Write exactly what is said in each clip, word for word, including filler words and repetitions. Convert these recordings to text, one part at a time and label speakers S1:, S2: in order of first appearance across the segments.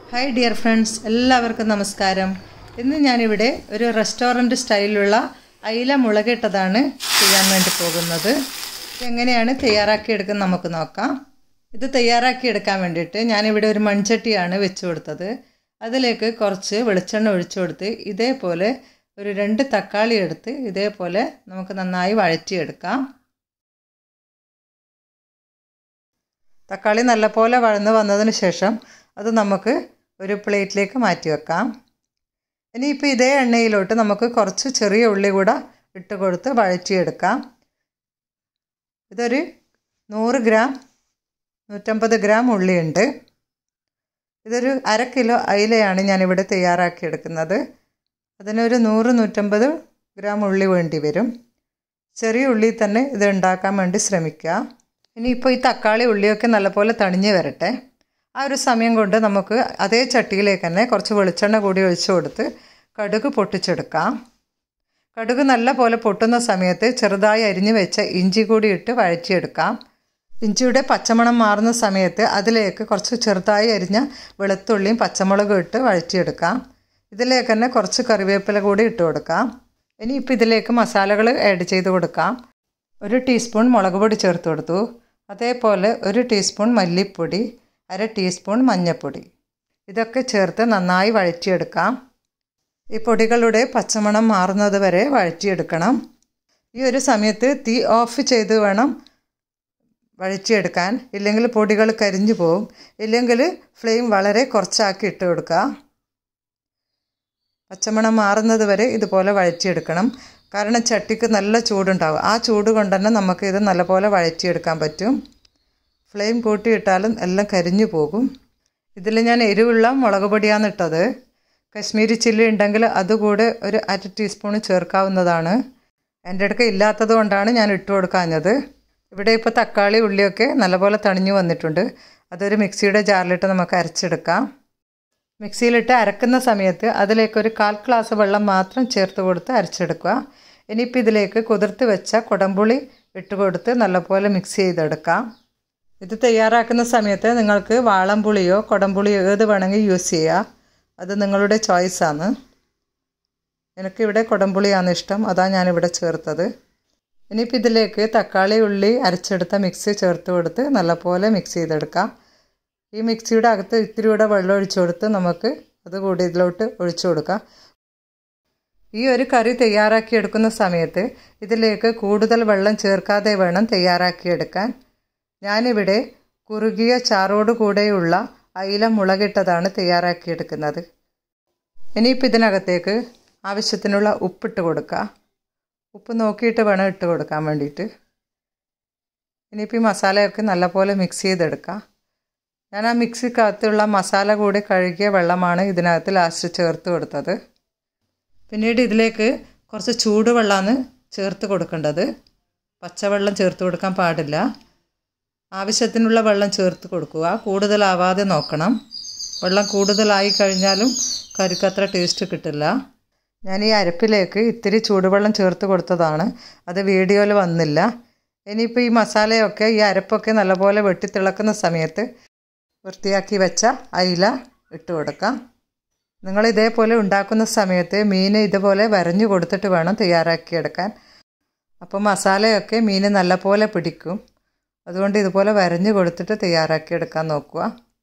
S1: Hi dear friends, എല്ലാവർക്കും നമസ്കാരം. ഇന്ന് ഞാനിവിടെ ഒരു റെസ്റ്റോറൻറ്റ് സ്റ്റൈലിലുള്ള അയില മുളകിട്ടതാണ് ചെയ്യാൻ വേണ്ടി പോകുന്നത്. എങ്ങനെയാണ് തയ്യാറാക്കിയെടുക്കുന്നത് നമുക്ക് നോക്കാം. ഇത് തയ്യാറാക്കിയെടുക്കാൻ വേണ്ടിയിട്ട് ഞാനിവിടെ ഒരു മൺചട്ടിയാണ് വെച്ച് കൊടുത്തത്. അതിലേക്ക് കുറച്ച് വെളിച്ചെണ്ണ ഒഴിച്ചു കൊടുത്ത് ഇതേപോലെ ഒരു രണ്ട് തക്കാളി എടുത്ത് ഇതേപോലെ നമുക്ക് നന്നായി വഴറ്റിയെടുക്കാം. തക്കാളി നല്ലപോലെ വഴന്ന് വന്നതിന് ശേഷം അത് നമുക്ക് ഒരു പ്ലേറ്റിലേക്ക് മാറ്റി വെക്കാം. ഇനിയിപ്പോൾ ഇതേ എണ്ണയിലോട്ട് നമുക്ക് കുറച്ച് ചെറിയ ഉള്ളി കൂടെ ഇട്ട് കൊടുത്ത് വഴറ്റിയെടുക്കാം. ഇതൊരു നൂറ് ഗ്രാം നൂറ്റമ്പത് ഗ്രാം ഉള്ളിയുണ്ട്. ഇതൊരു അര കിലോ അയിലയാണ് ഞാനിവിടെ തയ്യാറാക്കിയെടുക്കുന്നത്. അതിനൊരു നൂറ് നൂറ്റമ്പത് ഗ്രാം ഉള്ളി വേണ്ടി വരും. ചെറിയ ഉള്ളി തന്നെ ഇത് ഉണ്ടാക്കാൻ വേണ്ടി ശ്രമിക്കുക. ഇനിയിപ്പോൾ ഈ തക്കാളി ഉള്ളിയൊക്കെ നല്ലപോലെ തണിഞ്ഞ് വരട്ടെ. ആ ഒരു സമയം കൊണ്ട് നമുക്ക് അതേ ചട്ടിയിലേക്ക് തന്നെ കുറച്ച് വെളിച്ചെണ്ണ കൂടി ഒഴിച്ചു കൊടുത്ത് കടുക് പൊട്ടിച്ചെടുക്കാം. കടുക് നല്ല പോലെ പൊട്ടുന്ന സമയത്ത് ചെറുതായി അരിഞ്ഞു വെച്ച ഇഞ്ചി കൂടി ഇട്ട് വഴറ്റിയെടുക്കാം. ഇഞ്ചിയുടെ പച്ചമണം മാറുന്ന സമയത്ത് അതിലേക്ക് കുറച്ച് ചെറുതായി അരിഞ്ഞ വെളുത്തുള്ളിയും പച്ചമുളകും ഇട്ട് വഴറ്റിയെടുക്കാം. ഇതിലേക്ക് തന്നെ കുറച്ച് കറിവേപ്പില കൂടി ഇട്ട് കൊടുക്കാം. ഇനിയിപ്പോൾ ഇതിലേക്ക് മസാലകൾ ആഡ് ചെയ്ത് കൊടുക്കാം. ഒരു ടീസ്പൂൺ മുളക് പൊടി ചേർത്ത് കൊടുത്തു. അതേപോലെ ഒരു ടീസ്പൂൺ മല്ലിപ്പൊടി, അര ടീസ്പൂൺ മഞ്ഞൾപ്പൊടി, ഇതൊക്കെ ചേർത്ത് നന്നായി വഴറ്റിയെടുക്കാം. ഈ പൊടികളുടെ പച്ചമണം മാറുന്നത് വരെ വഴറ്റിയെടുക്കണം. ഈ ഒരു സമയത്ത് തീ ഓഫ് ചെയ്ത് വേണം വഴറ്റിയെടുക്കാൻ, ഇല്ലെങ്കിൽ പൊടികൾ കരിഞ്ഞു പോവും. ഇല്ലെങ്കിൽ ഫ്ലെയിം വളരെ കുറച്ചാക്കി ഇട്ട് കൊടുക്കുക. പച്ചമണം മാറുന്നത് വരെ ഇതുപോലെ വഴറ്റിയെടുക്കണം. കാരണം ചട്ടിക്ക് നല്ല ചൂടുണ്ടാവും. ആ ചൂട് കൊണ്ട് തന്നെ നമുക്ക് ഇത് നല്ലപോലെ വഴറ്റിയെടുക്കാൻ പറ്റും. ഫ്ലെയിം കൂട്ടിയിട്ടാലും എല്ലാം കരിഞ്ഞു പോകും. ഇതിൽ ഞാൻ എരിവുള്ള മുളക് പൊടിയാണ് ഇട്ടത്. കശ്മീരി ചില്ലി ഉണ്ടെങ്കിൽ അതുകൂടെ ഒരു അര ടീസ്പൂൺ ചേർക്കാവുന്നതാണ്. എൻ്റെ അടുക്ക ഇല്ലാത്തത് കൊണ്ടാണ് ഞാൻ ഇട്ട് കൊടുക്കാഞ്ഞത്. ഇവിടെ ഇപ്പോൾ തക്കാളി ഉള്ളിയൊക്കെ നല്ലപോലെ തണിഞ്ഞു വന്നിട്ടുണ്ട്. അതൊരു മിക്സിയുടെ ജാറിലിട്ട് നമുക്ക് അരച്ചെടുക്കാം. മിക്സിയിലിട്ട് അരക്കുന്ന സമയത്ത് അതിലേക്കൊരു കാൽ ഗ്ലാസ് വെള്ളം മാത്രം ചേർത്ത് കൊടുത്ത് അരച്ചെടുക്കുക. ഇനിയിപ്പോൾ ഇതിലേക്ക് കുതിർത്ത് വെച്ച കുടംപുളി ഇട്ട് കൊടുത്ത് നല്ലപോലെ മിക്സ് ചെയ്തെടുക്കാം. ഇത് തയ്യാറാക്കുന്ന സമയത്ത് നിങ്ങൾക്ക് വാളംപുളിയോ കുടംപുളിയോ ഏത് വേണമെങ്കിൽ യൂസ് ചെയ്യുക. അത് നിങ്ങളുടെ ചോയ്സാണ്. എനിക്കിവിടെ കുടംപുളിയാണ് ഇഷ്ടം, അതാണ് ഞാനിവിടെ ചേർത്തത്. ഇനിയിപ്പോൾ ഇതിലേക്ക് തക്കാളി ഉള്ളി അരച്ചെടുത്ത മിക്സി ചേർത്ത് കൊടുത്ത് നല്ലപോലെ മിക്സ് ചെയ്തെടുക്കാം. ഈ മിക്സിയുടെ അകത്ത് ഇത്തിരി കൂടെ വെള്ളം ഒഴിച്ചു കൊടുത്ത് നമുക്ക് അതുകൂടി ഇതിലോട്ട് ഒഴിച്ചു കൊടുക്കാം. ഈ ഒരു കറി തയ്യാറാക്കിയെടുക്കുന്ന സമയത്ത് ഇതിലേക്ക് കൂടുതൽ വെള്ളം ചേർക്കാതെ വേണം തയ്യാറാക്കിയെടുക്കാൻ. ഞാനിവിടെ കുറുകിയ ചാറോട് കൂടെയുള്ള അയില മുളകിട്ടതാണ് തയ്യാറാക്കിയെടുക്കുന്നത്. ഇനിയിപ്പോൾ ഇതിനകത്തേക്ക് ആവശ്യത്തിനുള്ള ഉപ്പിട്ട് കൊടുക്കുക. ഉപ്പ് നോക്കിയിട്ട് വേണം ഇട്ട് കൊടുക്കാൻ വേണ്ടിയിട്ട്. ഇനിയിപ്പോൾ ഈ മസാലയൊക്കെ നല്ലപോലെ മിക്സ് ചെയ്തെടുക്കുക. ഞാൻ ആ മിക്സിക്കകത്തുള്ള മസാല കൂടി കഴുകിയ വെള്ളമാണ് ഇതിനകത്ത് ലാസ്റ്റ് ചേർത്ത് കൊടുത്തത്. പിന്നീട് ഇതിലേക്ക് കുറച്ച് ചൂടുവെള്ളമാണ് ചേർത്ത് കൊടുക്കേണ്ടത്. പച്ചവെള്ളം ചേർത്ത് കൊടുക്കാൻ പാടില്ല. ആവശ്യത്തിനുള്ള വെള്ളം ചേർത്ത് കൊടുക്കുക. കൂടുതലാവാതെ നോക്കണം. വെള്ളം കൂടുതലായി കഴിഞ്ഞാലും കറിക്ക് അത്ര ടേസ്റ്റ് കിട്ടില്ല. ഞാൻ ഈ അരപ്പിലേക്ക് ഇത്തിരി ചൂടുവെള്ളം ചേർത്ത് കൊടുത്തതാണ്. അത് വീഡിയോയിൽ വന്നില്ല. ഇനിയിപ്പോൾ ഈ മസാലയൊക്കെ ഈ അരപ്പൊക്കെ നല്ലപോലെ വെട്ടിത്തിളക്കുന്ന സമയത്ത് വൃത്തിയാക്കി വെച്ച അയില ഇട്ട് കൊടുക്കാം. നിങ്ങൾ ഇതേപോലെ ഉണ്ടാക്കുന്ന സമയത്ത് മീൻ ഇതുപോലെ വരഞ്ഞു കൊടുത്തിട്ട് വേണം തയ്യാറാക്കിയെടുക്കാൻ. അപ്പോൾ മസാലയൊക്കെ മീൻ നല്ലപോലെ പിടിക്കും. അതുകൊണ്ട് ഇതുപോലെ വരഞ്ഞു കൊടുത്തിട്ട് തയ്യാറാക്കിയെടുക്കാൻ നോക്കുക.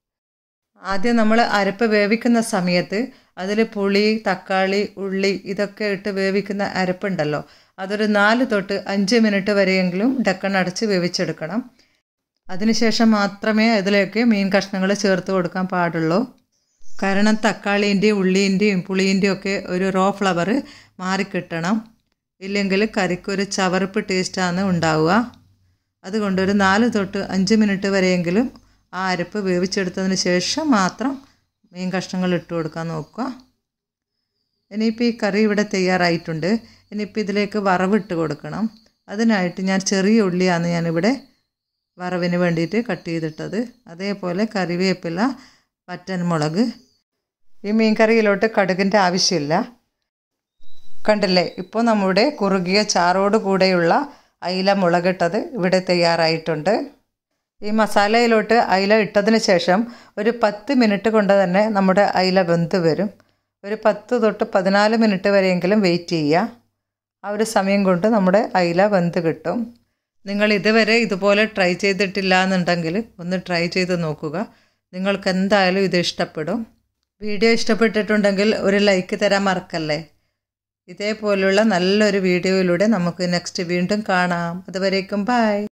S1: ആദ്യം നമ്മൾ അരപ്പ് വേവിക്കുന്ന സമയത്ത് അതിൽ പുളി, തക്കാളി, ഉള്ളി ഇതൊക്കെ ഇട്ട് വേവിക്കുന്ന അരപ്പുണ്ടല്ലോ, അതൊരു നാല് തൊട്ട് അഞ്ച് മിനിറ്റ് വരെയെങ്കിലും ഡക്കണടച്ച് വേവിച്ചെടുക്കണം. അതിനുശേഷം മാത്രമേ അതിലേക്ക് മീൻ കഷ്ണങ്ങൾ ചേർത്ത് കൊടുക്കാൻ പാടുള്ളൂ. കാരണം തക്കാളീൻ്റെയും ഉള്ളീൻ്റെയും പുളീൻ്റെയും ഒക്കെ ഒരു റോ ഫ്ലവർ മാറിക്കിട്ടണം. ഇല്ലെങ്കിൽ കറിക്കൊരു ചവറുപ്പ് ടേസ്റ്റാണ് ഉണ്ടാവുക. അതുകൊണ്ടൊരു നാല് തൊട്ട് അഞ്ച് മിനിറ്റ് വരെയെങ്കിലും ആ അരപ്പ് വേവിച്ചെടുത്തതിന് ശേഷം മാത്രം മീൻ കഷ്ണങ്ങൾ ഇട്ട് കൊടുക്കാൻ നോക്കുക. ഇനിയിപ്പോൾ ഈ കറി ഇവിടെ തയ്യാറായിട്ടുണ്ട്. ഇനിയിപ്പോൾ ഇതിലേക്ക് വറവിട്ട് കൊടുക്കണം. അതിനായിട്ട് ഞാൻ ചെറിയ ഉള്ളിയാണ് ഞാനിവിടെ വറവിന് വേണ്ടിയിട്ട് കട്ട് ചെയ്തിട്ടത്. അതേപോലെ കറിവേപ്പില, വറ്റൻമുളക്. ഈ മീൻ കറിയിലോട്ട് കടുകിൻ്റെ ആവശ്യമില്ല. കണ്ടില്ലേ, ഇപ്പോൾ നമ്മുടെ കുറുകിയ ചാറോട് കൂടെയുള്ള അയില മുളകിട്ടത് ഇവിടെ തയ്യാറായിട്ടുണ്ട്. ഈ മസാലയിലോട്ട് അയില ഇട്ടതിന് ശേഷം ഒരു പത്ത് മിനിറ്റ് കൊണ്ട് തന്നെ നമ്മുടെ അയില വെന്ത് വരും. ഒരു പത്ത് തൊട്ട് പതിനാല് മിനിറ്റ് വരെയെങ്കിലും വെയിറ്റ് ചെയ്യുക. ആ ഒരു സമയം കൊണ്ട് നമ്മുടെ അയില വെന്ത് കിട്ടും. നിങ്ങൾ ഇതുവരെ ഇതുപോലെ ട്രൈ ചെയ്തിട്ടില്ല എന്നുണ്ടെങ്കിൽ ഒന്ന് ട്രൈ ചെയ്ത് നോക്കുക. നിങ്ങൾക്ക് എന്തായാലും ഇത് ഇഷ്ടപ്പെടും. വീഡിയോ ഇഷ്ടപ്പെട്ടിട്ടുണ്ടെങ്കിൽ ഒരു ലൈക്ക് തരാൻ മറക്കല്ലേ. ഇതേപോലുള്ള നല്ലൊരു വീഡിയോയിലൂടെ നമുക്ക് നെക്സ്റ്റ് വീണ്ടും കാണാം. അതുവരേക്കും ബൈ.